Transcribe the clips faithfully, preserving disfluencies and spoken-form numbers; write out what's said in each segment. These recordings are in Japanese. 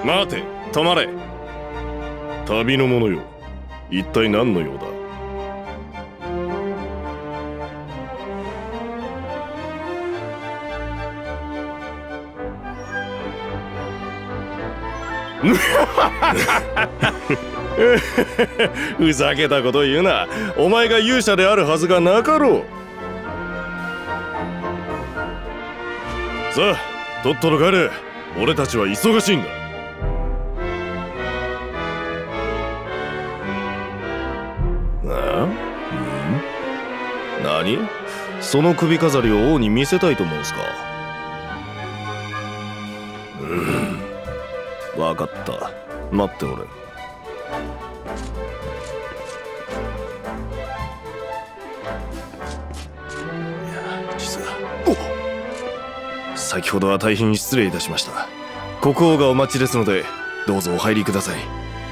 待て、止まれ。旅の者よ、一体何の用だ。ふざけたこと言うな。お前が勇者であるはずがなかろう。さあ、とっとと帰れ。俺たちは忙しいんだ。あ？ん？何？その首飾りを王に見せたいと思うんすか？うん、分かった。待っておれ。先ほどは大変失礼いたしました。国王がお待ちですので、どうぞお入りください。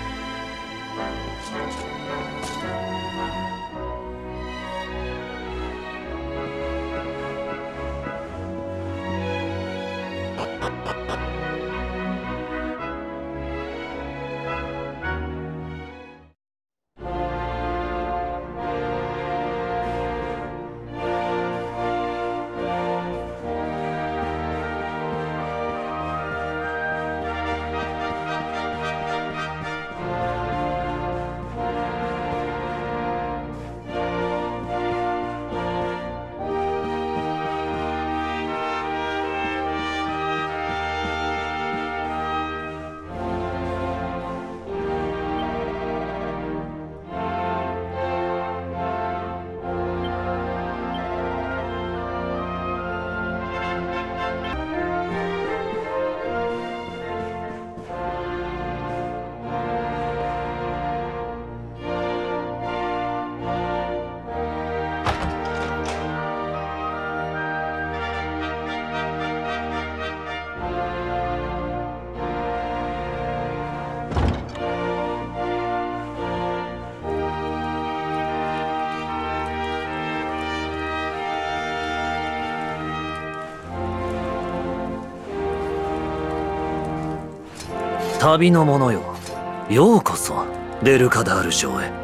旅の者よ、ようこそデルカダール城へ。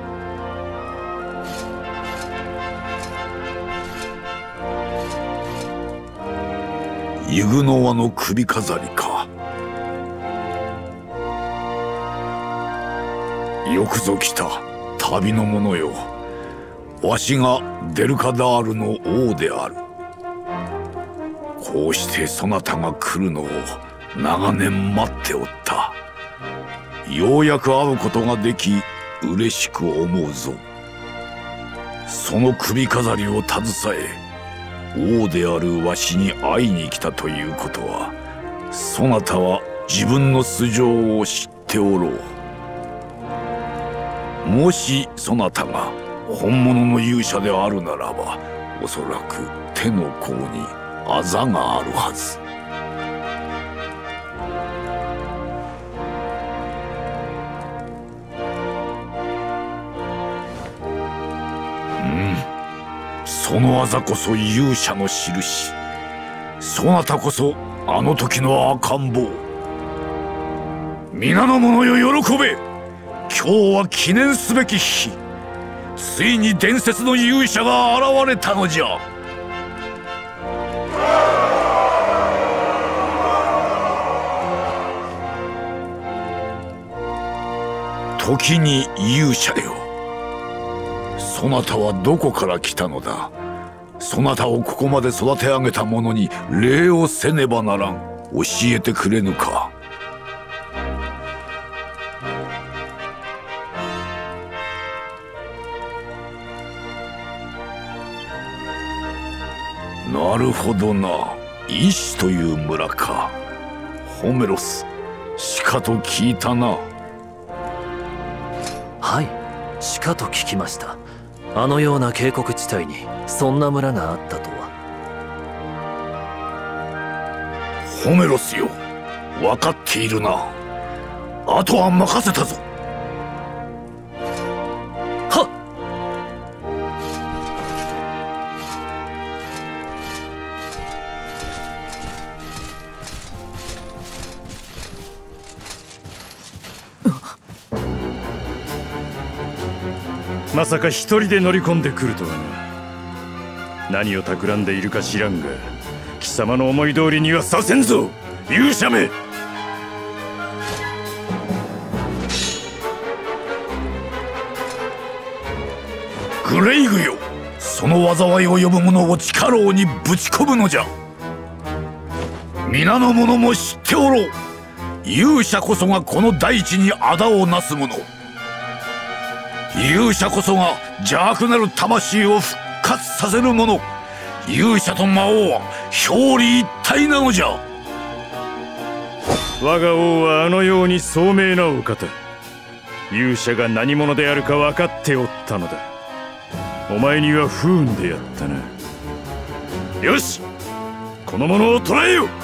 イグノワの首飾りか。よくぞ来た、旅の者よ。わしがデルカダールの王である。こうしてそなたが来るのを長年待っておった。ようやく会うことができ嬉しく思うぞ。その首飾りを携え王であるわしに会いに来たということは、そなたは自分の素性を知っておろう。もしそなたが本物の勇者であるならば、おそらく手の甲にあざがあるはず。そのあざこそ勇者の印。そなたこそあの時の赤ん坊。皆の者よ、喜べ。今日は記念すべき日。ついに伝説の勇者が現れたのじゃ。時に勇者よ、そなたはどこから来たのだ。そなたをここまで育て上げた者に礼をせねばならん。教えてくれぬか。なるほどな。イシという村か。ホメロス、しかと聞いたな。 はい、しかと聞きました。あのような渓谷地帯にそんな村があったとは。 ホメロスよ、分かっているな。あとは任せたぞ。 はっ。 まさか一人で乗り込んでくるとはな。何を企んでいるか知らんが、貴様の思い通りにはさせんぞ、勇者め。 グレイグよ、その災いを呼ぶ者を地下牢にぶち込むのじゃ。皆の者も知っておろう。勇者こそがこの大地に仇をなす者。勇者こそが邪悪なる魂を復活させる者。勇者と魔王は表裏一体なのじゃ。 我が王はあのように聡明なお方。勇者が何者であるか分かっておったのだ。お前には不運でやったな。よし、この者を捕らえよ。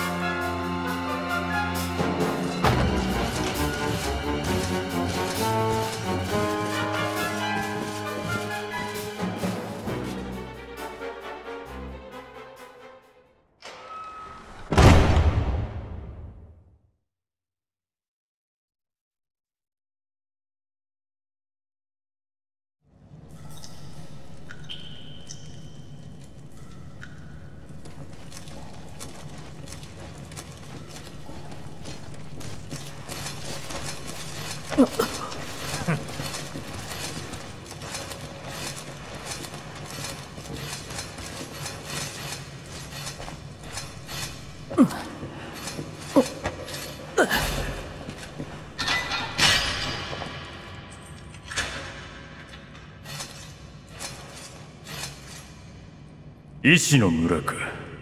医師の村か。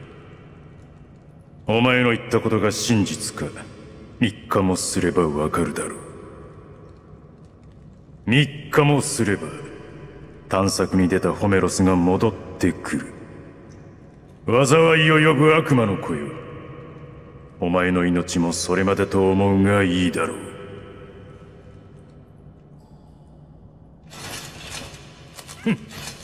お前の言ったことが真実か、三日もすればわかるだろう。三日もすれば探索に出たホメロスが戻ってくる。災いを呼ぶ悪魔の子よ、お前の命もそれまでと思うがいいだろう。ふん